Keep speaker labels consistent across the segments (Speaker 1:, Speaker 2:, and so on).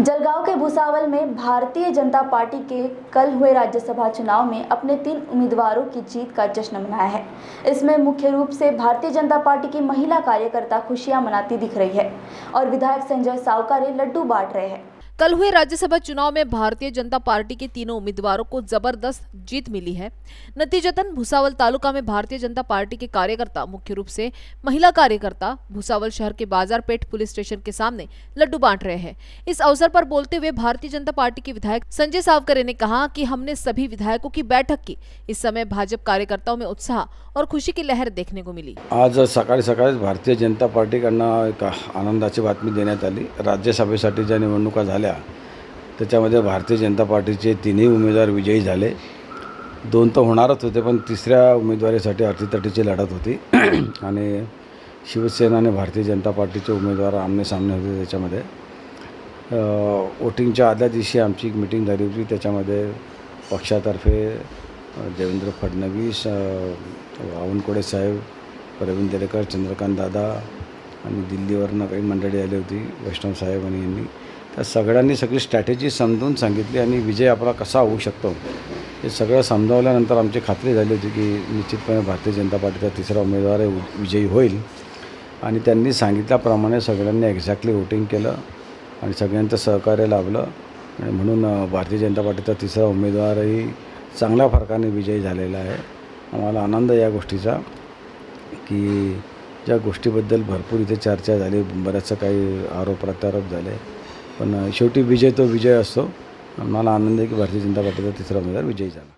Speaker 1: जलगांव के भुसावल में भारतीय जनता पार्टी के कल हुए राज्यसभा चुनाव में अपने 3 उम्मीदवारों की जीत का जश्न मनाया है। इसमें मुख्य रूप से भारतीय जनता पार्टी की महिला कार्यकर्ता खुशियां मनाती दिख रही है और विधायक संजय सावकारे लड्डू बांट रहे हैं।
Speaker 2: कल हुए राज्यसभा चुनाव में भारतीय जनता पार्टी के तीनों उम्मीदवारों को जबरदस्त जीत मिली है। नतीजतन भुसावल तालुका में भारतीय जनता पार्टी के कार्यकर्ता, मुख्य रूप से महिला कार्यकर्ता, भुसावल शहर के बाजारपेट पुलिस स्टेशन के सामने लड्डू बांट रहे हैं। इस अवसर पर बोलते हुए भारतीय जनता पार्टी के विधायक संजय सावकारे ने कहा कि हमने सभी विधायकों की बैठक की। इस समय भाजपा कार्यकर्ताओं में उत्साह और खुशी की लहर देखने को मिली।
Speaker 3: आज सकाळी भारतीय जनता पार्टीकडनं एक आनंदाची बातमी देण्यात आली। राज्यसभेसाठी ज्या निवडणुका झाल्या त्याच्यामध्ये भारतीय जनता पार्टीचे तिन्ही उमेदवार विजयी झाले। 2 तर होणारच होते, पण तिसऱ्या उमेदवारीसाठी अटीतटीची लढत होती आणि शिवसेना आणि भारतीय जनता पार्टीचे उमेदवार आमने सामने होते। त्याच्यामध्ये वोटिंगच्या आदल्या दिवशी आमची एक मीटिंग झाली होती। त्याच्यामध्ये पक्षातर्फे देवेंद्र फडणवीस, बावनकुळे साहेब, प्रवीण दरेकर, चंद्रकांत दादा आणि दिल्लीवरनं काही मंडळी आली होती, वैष्णव साहेब आणि यांनी। त्या सगळ्यांनी सगळी स्ट्रॅटेजी समजून सांगितली आणि विजय आपला कसा होऊ शकतो हे सगळं समजावल्यानंतर आमची खात्री झाली होती की निश्चितपणे भारतीय जनता पार्टीचा तिसरा उमेदवार विजयी होईल। आणि त्यांनी सांगितल्याप्रमाणे सगळ्यांनी एक्झॅक्टली वोटिंग केलं आणि सगळ्यांचं सहकार्य लाभलं आणि म्हणून भारतीय जनता पार्टीचा तिसरा उमेदवारही चांगल्या फरकाने विजयी झालेला आहे। आम्हाला आनंद या गोष्टीचा की ज्या गोष्टीबद्दल भरपूर इथे चर्चा झाली, बऱ्याचशा काही आरोप प्रत्यारोप झाले, पण शेवटी विजय तो विजय असतो। मला आनंद आहे की भारतीय जनता पार्टीचा तिसरा उमेदवार विजयी झाला।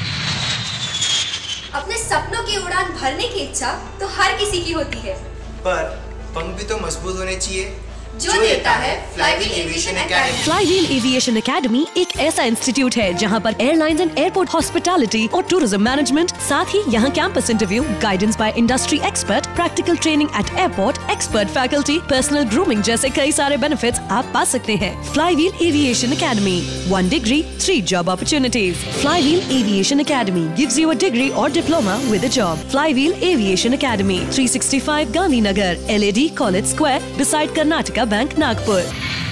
Speaker 4: अपने सपनों की उड़ान भरने की इच्छा तो हर किसी की होती है, पर पंख भी तो मजबूत होने चाहिए, जो देता है Flywheel aviation academy.
Speaker 5: Flywheel aviation academy एक ऐसा इंस्टीट्यूट है जहां पर एयरलाइंस एंड एयरपोर्ट हॉस्पिटैलिटी और टूरिज्म मैनेजमेंट, साथ ही यहां campus interview, guidance by industry expert, practical training at airport, expert faculty, personal grooming जैसे कई सारे बेनिफिट्स आप पा सकते हैं। Flywheel aviation academy, 1 degree, 3 job opportunities। Flywheel aviation academy gives you a degree or diploma with a job। Flywheel aviation academy, 365 Gandhinagar, LAD college square, beside Karnataka bank, Nagpur.